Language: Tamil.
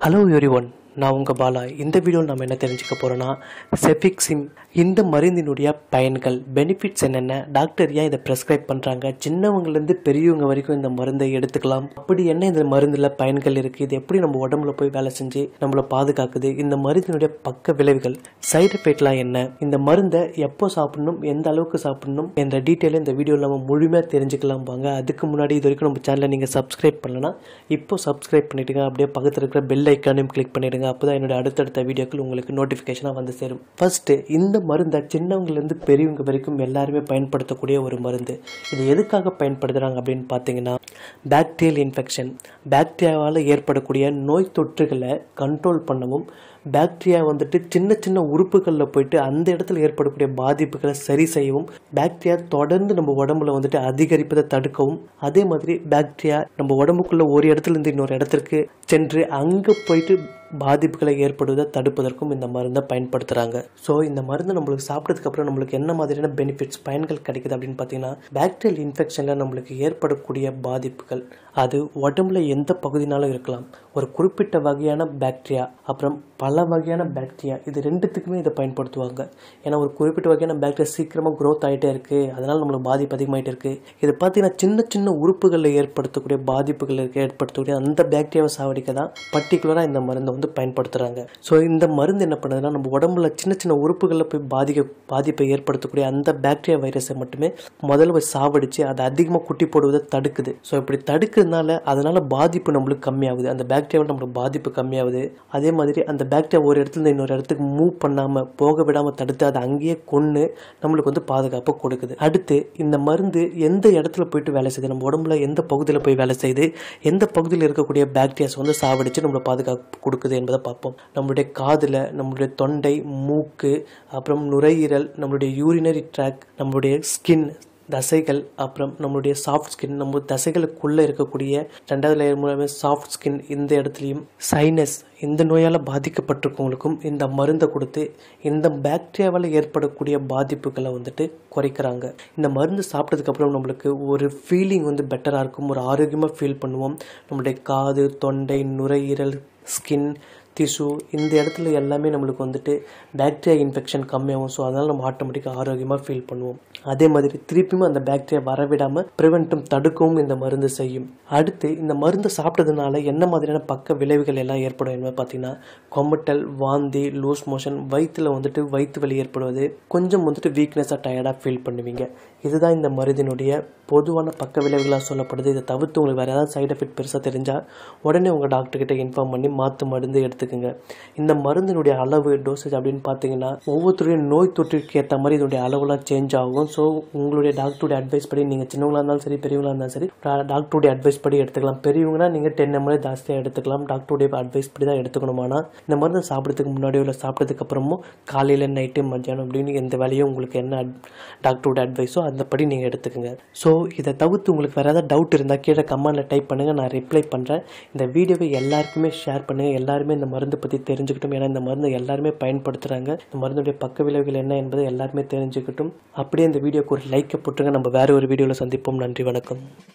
Hello everyone, நான் உங்க பாலா. இந்த வீடியோவில் நம்ம என்ன தெரிஞ்சுக்க போறோம்னா cefixime இந்த மருந்தினுடைய பயன்கள், பெனிஃபிட்ஸ் என்னென்ன, டாக்டர் ஏன் இதை பிரெஸ்கிரைப் பண்றாங்க, சின்னவங்கல இருந்து பெரியவங்க வரைக்கும் இந்த மருந்தை எடுத்துக்கலாம், அப்படி என்ன இந்த மருந்துல பயன்கள் இருக்கு, இது எப்படி நம்ம உடம்புல போய் வேலை செஞ்சு நம்மள பாதுகாக்குது, இந்த மருந்தினுடைய பக்க விளைவுகள், சைடு எஃபெக்ட்லாம் என்ன, இந்த மருந்தை எப்போ சாப்பிடணும், எந்த அளவுக்கு சாப்பிடணும் என்ற டீட்டெயில் இந்த வீடியோவில் நம்ம முழுமையாக தெரிஞ்சுக்கலாம் வாங்க. அதுக்கு முன்னாடி இது வரைக்கும் நம்ம சேனலை நீங்கள் சப்ஸ்கிரைப் பண்ணலன்னா இப்போ சப்ஸ்கிரைப் பண்ணிடுங்க, அப்படியே பக்கத்தில் இருக்கிற பெல் ஐக்கானையும் கிளிக் பண்ணிடுங்க. அப்பதான் என்னோட அடுத்தடுத்த வீடியோக்கள் உங்களுக்கு நோட்டிபிகேஷனா வந்து சேரும். ஃபர்ஸ்ட், இந்த மருந்தை சின்னவங்கல இருந்து பெரியவங்க வரைக்கும் எல்லாருமே பயன்படுத்தக்கூடிய ஒரு மருந்து. இது எதுக்காக பயன்படுத்துறாங்க அப்படின்னு பார்த்தீங்கன்னா, பாக்டீரியல் இன்ஃபெக்ஷன், பாக்டீரியாவால் ஏற்படக்கூடிய நோய் தொற்றுகளை கண்ட்ரோல் பண்ணவும், பாக்டீரியா சின்ன சின்ன உறுப்புகளில் போயிட்டு அந்த இடத்துல ஏற்படக்கூடிய பாதிப்புகளை சரி செய்யவும், பாக்டீரியா தொடர்ந்து நம்ம உடம்புல அதிகரிப்பதை தடுக்கவும், அதே மாதிரி பாக்டீரியா நம்ம உடம்புக்குள்ள ஒரு இடத்துல இருந்து இன்னொரு இடத்திற்கு சென்று அங்கே போயிட்டு பாதிப்புகளை ஏற்படுவதை தடுப்பதற்கும் இந்த மருந்தை பயன்படுத்துறாங்க. ஸோ இந்த மருந்து நம்மளுக்கு சாப்பிட்டதுக்கு அப்புறம் நம்மளுக்கு என்ன மாதிரியான பெனிஃபிட்ஸ், பயன்கள் கிடைக்குது அப்படின்னு பார்த்தீங்கன்னா, பாக்டீரியல் இன்ஃபெக்ஷன்ல நம்மளுக்கு ஏற்படக்கூடிய பாதிப்புகள் அது உடம்புல எந்த பகுதினாலும் இருக்கலாம். ஒரு குறிப்பிட்ட வகையான பாக்டீரியா, அப்புறம் பல வகையான பாக்டீரியா, இது ரெண்டுத்துக்குமே இதை பயன்படுத்துவாங்க. ஏன்னா ஒரு குறிப்பிட்ட வகையான பாக்டீரியா சீக்கிரமாக க்ரோத் ஆகிட்டே இருக்கு, அதனால நம்மளுக்கு பாதிப்பு அதிகமாகிட்டே இருக்கு. இது பார்த்தீங்கன்னா சின்ன சின்ன உறுப்புகளில் ஏற்படுத்தக்கூடிய பாதிப்புகள் ஏற்படுத்தக்கூடிய அந்த பாக்டீரியாவை சாவடிக்க தான் பர்டிகுலராக இந்த மருந்தை பயன்படுத்துறாங்க. ஸோ இந்த மருந்து என்ன பண்ணுதுன்னா, நம்ம உடம்புல சின்ன சின்ன உறுப்புகளில் போய் பாதிப்பை ஏற்படுத்தக்கூடிய அந்த பாக்டீரியா வைரஸை மட்டுமே முதல்ல போய் சாவடிச்சு அதை அதிகமாக குட்டி போடுவதை தடுக்குது. ஸோ இப்படி தடுக்கிறதுனால அதனால பாதிப்பு நம்மளுக்கு கம்மியாகுது, அந்த பாக்டீரியாவில் நம்மளுக்கு பாதிப்பு கம்மியாகுது. அதே மாதிரி அந்த பாக்டீரியா ஒரு இடத்துல இருந்து இன்னொரு இடத்துக்கு மூவ் பண்ணாம போக விடாம தடுத்து அதை அங்கேயே கொன்று நம்மளுக்கு பாதுகாப்பு கொடுக்குது. அடுத்து, இந்த மருந்து எந்த இடத்துல போயிட்டு வேலை செய்யுது, நம்ம உடம்புல எந்த பகுதியில் போய் வேலை செய்யுது, எந்த பகுதியில் இருக்கக்கூடிய பாக்டீரியாஸ் சாவடிச்சு நம்மளை பாதுகாப்பு கொடுக்குது என்பதை பார்ப்போம். நம்மளுடைய காதுல, நம்மளுடைய தொண்டை, மூக்கு, அப்புறம் நுரையீரல், நம்மளுடைய யூரினரி ட்ராக், நம்மளுடைய ஸ்கின், தசைகள், அப்புறம் நம்மளுடைய சாஃப்ட் ஸ்கின், நம்ம தசைகளுக்குள்ள இருக்கக்கூடிய ரெண்டாவது லேயர் மூலமே சாஃப்ட் ஸ்கின், இந்த இடத்துலையும் சைனஸ், இந்த நோயால் பாதிக்கப்பட்டிருக்கவங்களுக்கும் இந்த மருந்தை கொடுத்து இந்த பாக்டீரியாவால் ஏற்படக்கூடிய பாதிப்புகளை குறைக்கிறாங்க. இந்த மருந்து சாப்பிட்டதுக்கு அப்புறம் நம்மளுக்கு ஒரு ஃபீலிங் பெட்டராக இருக்கும், ஒரு ஆரோக்கியமாக ஃபீல் பண்ணுவோம். நம்மளுடைய காது, தொண்டை, நுரையீரல், ஸ்கின், திசு, இந்த இடத்துல எல்லாமே நம்மளுக்கு பாக்டீரியா இன்ஃபெக்ஷன் கம்மியாகும். ஸோ அதனால் நம்ம ஆட்டோமேட்டிக்காக ஆரோக்கியமாக ஃபீல் பண்ணுவோம். அதே மாதிரி திருப்பியும் அந்த பாக்டீரியா வரவிடாமல் ப்ரிவென்ட்டும் தடுக்கவும் இந்த மருந்து செய்யும். அடுத்து, இந்த மருந்து சாப்பிட்டதுனால என்ன மாதிரியான பக்க விளைவுகள் எல்லாம் ஏற்படும் என்பது பார்த்தீங்கன்னா, கொமட்டல், வாந்தி, லூஸ் மோஷன், வயிற்றுல வயிற்று வலி ஏற்படுவது, கொஞ்சம் வீக்னஸாக டயர்டாக ஃபீல் பண்ணுவீங்க. இதுதான் இந்த மருந்தினுடைய பொதுவான பக்க விளைவுகளாக சொல்லப்படுது. இதை தவிர்த்து உங்களுக்கு வேறு ஏதாவது சைடு எஃபெக்ட் பெருசாக தெரிஞ்சால் உடனே உங்கள் டாக்டர்கிட்ட இன்ஃபார்ம் பண்ணி மாற்று மருந்து எடுத்துக்கோங்க. இந்த மருந்தினுடைய அளவு, டோசேஜ் அப்படின்னு பார்த்தீங்கன்னா, ஒவ்வொருத்தருடைய நோய் தொற்றுக்கு ஏற்ற மாதிரி இதனுடைய அளவுலாம் சேஞ்ச் ஆகும். ஸோ உங்களுடைய டாக்டருடைய அட்வைஸ் படி, நீங்கள் சின்னவங்களாக இருந்தாலும் சரி, பெரியவங்களாக இருந்தாலும் சரி, டாக்டருடைய அட்வைஸ் படி எடுத்துக்கலாம். பெரியவங்கன்னா நீங்கள் 10 ml ஜாஸ்தியாக எடுத்துக்கலாம், டாக்டருடைய அட்வைஸ் படி தான் எடுத்துக்கணும். ஆனால் இந்த மருந்து சாப்பிட்றதுக்கு முன்னாடியோ இல்லை சாப்பிட்டதுக்கு அப்புறமும் காலையில், நைட்டு, மத்தியானம் அப்படின்னு எந்த வேலையும் உங்களுக்கு என்ன டாக்டருடைய அட்வைஸோ அந்த படி நீங்கள் எடுத்துக்கோங்க. ஸோ இதை தவிர்த்து உங்களுக்கு வேறு ஏதாவது டவுட் இருந்தால் கீழே கமெண்ட்டில் டைப் பண்ணுங்கள், நான் ரிப்ளை பண்ணுறேன். இந்த வீடியோவை எல்லாருக்குமே ஷேர் பண்ணுங்கள், எல்லாருமே இந்த மருந்து பற்றி தெரிஞ்சுக்கிட்டும். ஏன்னா இந்த மருந்து எல்லாருமே பயன்படுத்துகிறாங்க. இந்த மருந்துடைய பக்க விளைவுகள் என்ன என்பதை எல்லாருமே தெரிஞ்சுக்கிட்டும். அப்படியே இந்த வீடியோக்கு ஒரு லைக்கை போட்டுருங்க. நம்ம வேறு ஒரு வீடியோவில் சந்திப்போம். நன்றி, வணக்கம்.